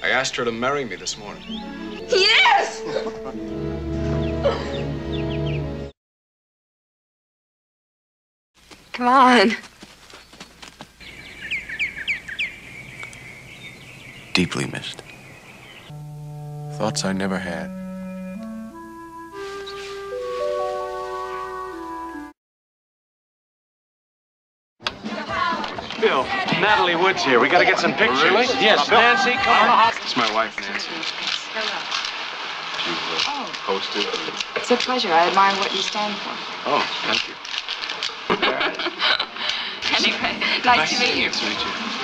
I asked her to marry me this morning. Yes! Come on. Deeply missed. Thoughts I never had. Bill, Natalie Wood's here. We gotta get some pictures. Really? Yes, Nancy, come on. It's my wife, Nancy. She's hosted. It's a pleasure. I admire what you stand for. Oh, thank you. Anyway, nice to meet you. Nice to meet you.